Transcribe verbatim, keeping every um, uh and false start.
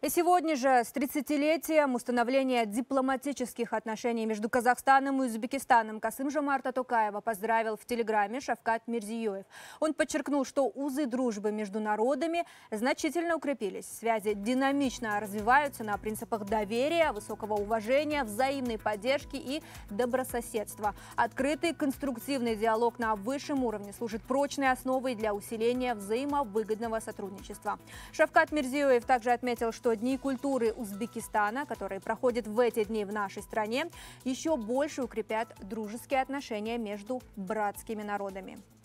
И сегодня же с тридцатилетием установления дипломатических отношений между Казахстаном и Узбекистаном Касым-Жомарт Токаева поздравил в телеграме Шавкат Мирзиёев. Он подчеркнул, что узы дружбы между народами значительно укрепились. Связи динамично развиваются на принципах доверия, высокого уважения, взаимной поддержки и добрососедства. Открытый конструктивный диалог на высшем уровне служит прочной основой для усиления взаимовыгодного сотрудничества. Шавкат Мирзиёев также отметил, что Дни культуры Узбекистана, которые проходят в эти дни в нашей стране, еще больше укрепят дружеские отношения между братскими народами.